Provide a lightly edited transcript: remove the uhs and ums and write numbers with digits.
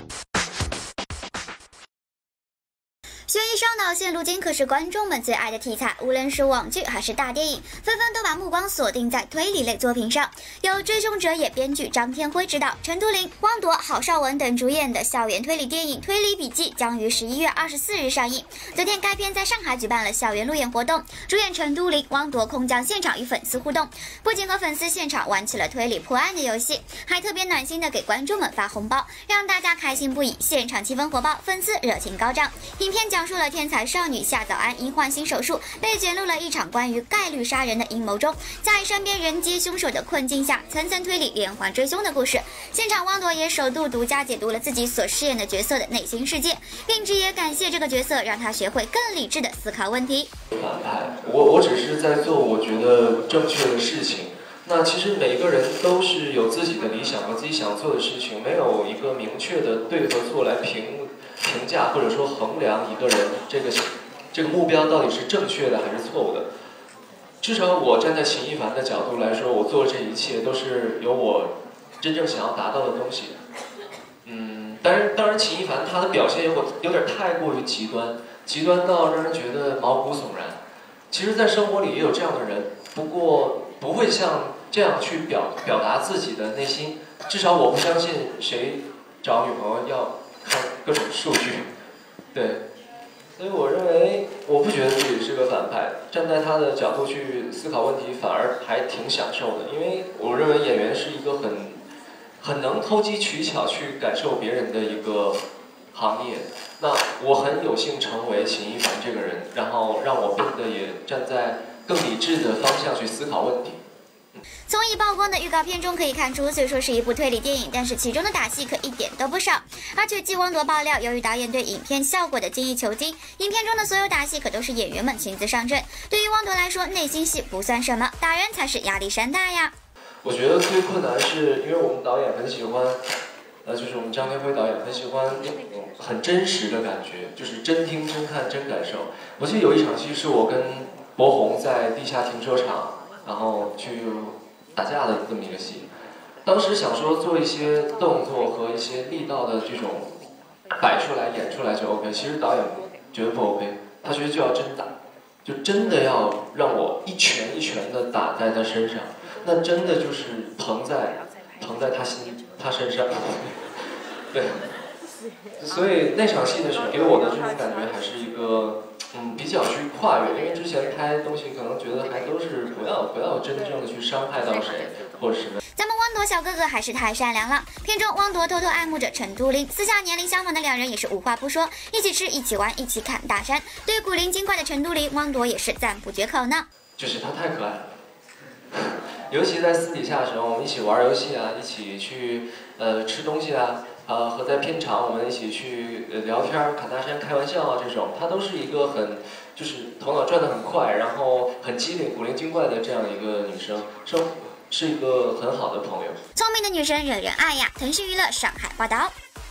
悬疑烧脑现如今可是观众们最爱的题材，无论是网剧还是大电影，纷纷都把目光锁定在推理类作品上。由《追凶者也》编剧张天辉执导，陈都灵、汪铎、郝邵文等主演的校园推理电影《推理笔记》将于11月24日上映。昨天，该片在上海举办了校园路演活动，主演陈都灵、汪铎空降现场与粉丝互动，不仅和粉丝现场玩起了推理破案的游戏，还特别暖心的给观众们发红包，让大家开心不已。现场气氛火爆，粉丝热情高涨。影片讲述了天才少女夏早安因换心手术被卷入了一场关于概率杀人的阴谋中，在身边人接凶手的困境下，层层推理，连环追凶的故事。现场汪铎也首度独家解读了自己所饰演的角色的内心世界，并直言感谢这个角色让他学会更理智的思考问题。 反派，我只是在做我觉得正确的事情。那其实每一个人都是有自己的理想和自己想做的事情，没有一个明确的对和错来评价或者说衡量一个人这个目标到底是正确的还是错误的。至少我站在秦一凡的角度来说，我做这一切都是有我真正想要达到的东西。当然秦一凡他的表现有点太过于极端到让人觉得毛骨悚然。其实，在生活里也有这样的人，不过不会像这样去表达自己的内心。至少我不相信谁找女朋友要看各种数据，对。所以我认为，我不觉得自己是个反派，站在他的角度去思考问题，反而还挺享受的。因为我认为演员是一个很能投机取巧去感受别人的一个行业。那我很有幸成为秦一凡这个人，然后让我变得也站在更理智的方向去思考问题。 从已曝光的预告片中可以看出，虽说是一部推理电影，但是其中的打戏可一点都不少。而且据汪铎爆料，由于导演对影片效果的精益求精，影片中的所有打戏可都是演员们亲自上阵。对于汪铎来说，内心戏不算什么，打人才是压力山大呀。 我觉得最困难是因为我们导演很喜欢，就是我们张天辉导演很喜欢很真实的感觉，就是真听真看真感受。我记得有一场戏是我跟博宏在地下停车场，然后去打架的这么一个戏，当时想说做一些动作和一些力道的这种摆出来演出来就 OK， 其实导演觉得不 OK， 他觉得就要真打，就真的要让我一拳一拳的打在他身上，那真的就是疼在他身上，对，所以那场戏的时候给我的这种感觉还是一个比较去跨越，因为之前拍东西可能觉得还都是不要真正的去伤害到谁或者什么。 咱们汪铎小哥哥还是太善良了。片中汪铎偷偷爱慕着陈都灵，私下年龄相仿的两人也是无话不说，一起吃，一起玩，一起砍大山。对古灵精怪的陈都灵，汪铎也是赞不绝口呢。 就是他太可爱了，尤其在私底下的时候，我们一起玩游戏啊，一起去吃东西啊。和在片场我们一起去聊天、侃大山、开玩笑啊，这种，她都是一个就是头脑转得很快，然后很机灵、古灵精怪的这样一个女生，是一个很好的朋友。 聪明的女生惹人爱呀！腾讯娱乐上海报道。